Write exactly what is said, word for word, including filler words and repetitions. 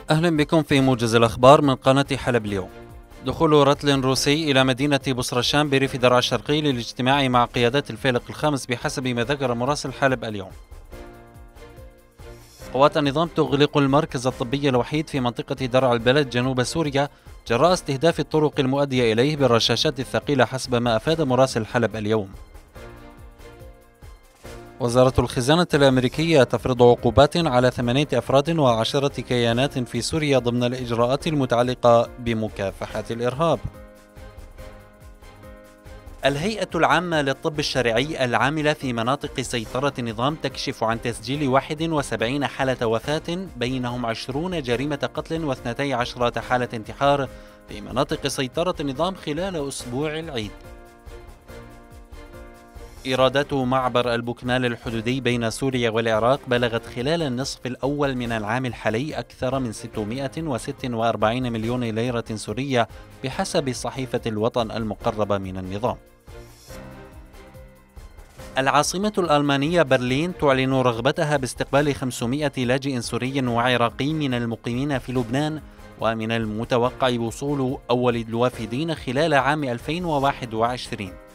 أهلا بكم في موجز الأخبار من قناة حلب اليوم. دخول رتل روسي إلى مدينة بصرشان بريف درعا الشرقي للاجتماع مع قيادات الفيلق الخامس بحسب ما ذكر مراسل حلب اليوم. قوات النظام تغلق المركز الطبي الوحيد في منطقة درعا البلد جنوب سوريا جراء استهداف الطرق المؤدية إليه بالرشاشات الثقيلة حسب ما أفاد مراسل حلب اليوم. وزارة الخزانة الأمريكية تفرض عقوبات على ثمانية أفراد وعشرة كيانات في سوريا ضمن الإجراءات المتعلقة بمكافحة الإرهاب. الهيئة العامة للطب الشرعي العاملة في مناطق سيطرة النظام تكشف عن تسجيل واحد وسبعين حالة وفاة بينهم عشرون جريمة قتل واثنتي عشرة حالة انتحار في مناطق سيطرة النظام خلال أسبوع العيد. إيرادات معبر البوكنال الحدودي بين سوريا والعراق بلغت خلال النصف الأول من العام الحالي أكثر من ستمائة وستة وأربعين مليون ليرة سورية بحسب صحيفة الوطن المقربة من النظام. العاصمة الألمانية برلين تعلن رغبتها باستقبال خمسمائة لاجئ سوري وعراقي من المقيمين في لبنان، ومن المتوقع وصول أول الوافدين خلال عام ألفين وواحد وعشرين.